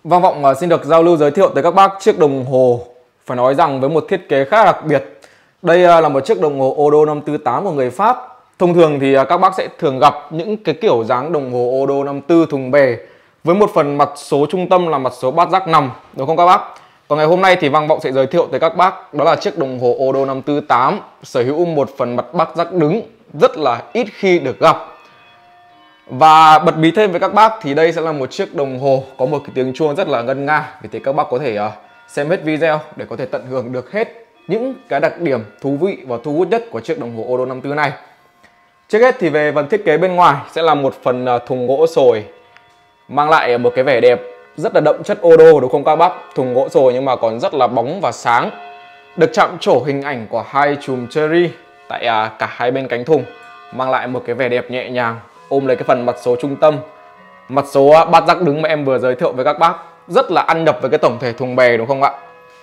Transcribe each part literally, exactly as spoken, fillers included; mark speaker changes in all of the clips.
Speaker 1: Vang Vọng uh, xin được giao lưu giới thiệu tới các bác chiếc đồng hồ phải nói rằng với một thiết kế khá đặc biệt. Đây uh, là một chiếc đồng hồ Odo năm tư tám của người Pháp. Thông thường thì uh, các bác sẽ thường gặp những cái kiểu dáng đồng hồ Odo năm tư thùng bề với một phần mặt số trung tâm là mặt số bát giác nằm, đúng không các bác? Còn ngày hôm nay thì Vang Vọng sẽ giới thiệu tới các bác đó là chiếc đồng hồ Odo năm tư tám sở hữu một phần mặt bát giác đứng rất là ít khi được gặp. Và bật mí thêm với các bác thì đây sẽ là một chiếc đồng hồ có một cái tiếng chuông rất là ngân nga. Vì thế các bác có thể uh, xem hết video để có thể tận hưởng được hết những cái đặc điểm thú vị và thu hút nhất của chiếc đồng hồ Odo năm tư này. Trước hết thì về phần thiết kế bên ngoài sẽ là một phần uh, thùng gỗ sồi, mang lại một cái vẻ đẹp rất là đậm chất Odo, đúng không các bác? Thùng gỗ sồi nhưng mà còn rất là bóng và sáng. Được chạm trổ hình ảnh của hai chùm cherry tại uh, cả hai bên cánh thùng, mang lại một cái vẻ đẹp nhẹ nhàng, ôm lấy cái phần mặt số trung tâm, mặt số bát giác đứng mà em vừa giới thiệu với các bác, rất là ăn nhập với cái tổng thể thùng bè, đúng không ạ?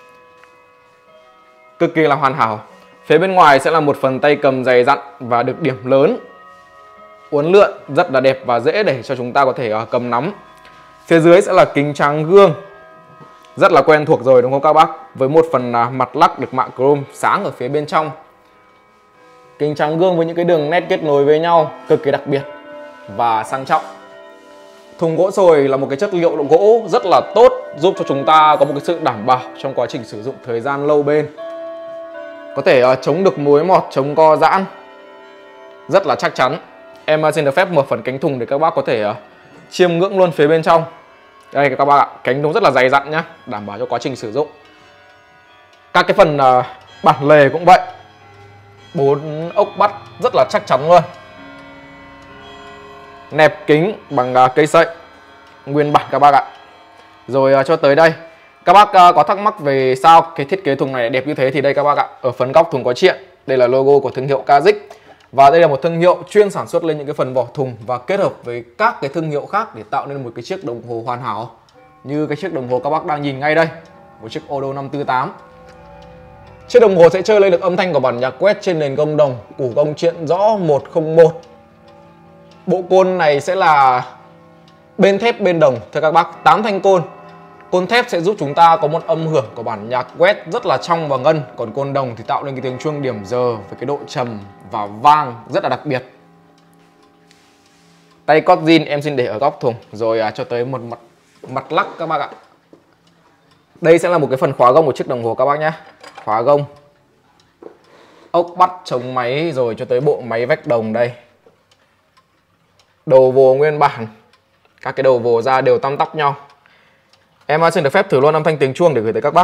Speaker 1: Cực kỳ là hoàn hảo. Phía bên ngoài sẽ là một phần tay cầm dày dặn và được điểm lớn, uốn lượn rất là đẹp và dễ để cho chúng ta có thể cầm nắm. Phía dưới sẽ là kính tráng gương, rất là quen thuộc rồi, đúng không các bác? Với một phần mặt lắc được mạ chrome sáng ở phía bên trong. Kính tráng gương với những cái đường nét kết nối với nhau cực kỳ đặc biệt và sang trọng. Thùng gỗ sồi là một cái chất liệu gỗ rất là tốt, giúp cho chúng ta có một cái sự đảm bảo trong quá trình sử dụng thời gian lâu bền. Có thể uh, chống được mối mọt, chống co giãn, rất là chắc chắn. Em uh, xin được phép mở phần cánh thùng để các bác có thể uh, chiêm ngưỡng luôn phía bên trong. Đây các bác ạ, cánh thùng rất là dày dặn nhá, đảm bảo cho quá trình sử dụng. Các cái phần uh, bản lề cũng vậy, bốn ốc bắt rất là chắc chắn luôn. Nẹp kính bằng uh, cây sậy nguyên bản các bác ạ. Rồi uh, cho tới đây, các bác uh, có thắc mắc về sao cái thiết kế thùng này đẹp như thế thì đây các bác ạ. Ở phần góc thùng có triện, đây là logo của thương hiệu Kazik. Và đây là một thương hiệu chuyên sản xuất lên những cái phần vỏ thùng và kết hợp với các cái thương hiệu khác để tạo nên một cái chiếc đồng hồ hoàn hảo. Như cái chiếc đồng hồ các bác đang nhìn ngay đây, một chiếc Odo năm tư tám. Chiếc đồng hồ sẽ chơi lên được âm thanh của bản nhạc quét trên nền gông đồng, củ gông triện rõ một không một. Bộ côn này sẽ là bên thép bên đồng thưa các bác, tám thanh côn. Côn thép sẽ giúp chúng ta có một âm hưởng của bản nhạc quét rất là trong và ngân, còn côn đồng thì tạo nên cái tiếng chuông điểm giờ với cái độ trầm và vang rất là đặc biệt. Tay cót zin em xin để ở góc thùng, rồi à, cho tới một mặt mặt lắc các bác ạ. Đây sẽ là một cái phần khóa gông của chiếc đồng hồ các bác nhé. Khóa gông, ốc bắt chống máy, rồi cho tới bộ máy vách đồng đây. Đầu vồ nguyên bản, các cái đầu vồ ra đều tăm tắp nhau. Em xin được phép thử luôn âm thanh tiếng chuông để gửi tới các bác.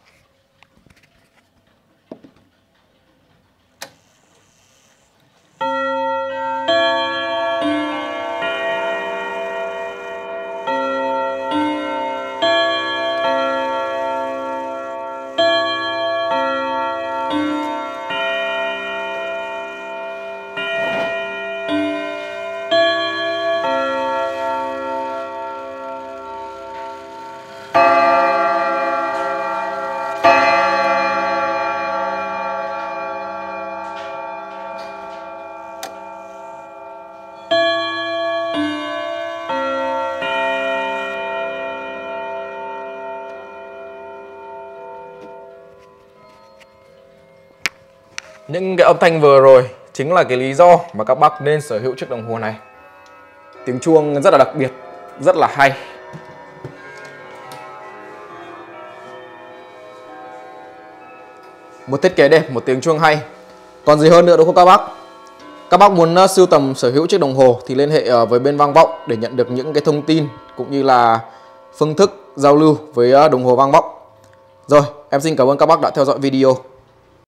Speaker 1: Những cái âm thanh vừa rồi chính là cái lý do mà các bác nên sở hữu chiếc đồng hồ này. Tiếng chuông rất là đặc biệt, rất là hay. Một thiết kế đẹp, một tiếng chuông hay. Còn gì hơn nữa đúng không các bác? Các bác muốn sưu tầm sở hữu chiếc đồng hồ thì liên hệ với bên Vang Vọng để nhận được những cái thông tin cũng như là phương thức giao lưu với đồng hồ Vang Vọng. Rồi, em xin cảm ơn các bác đã theo dõi video.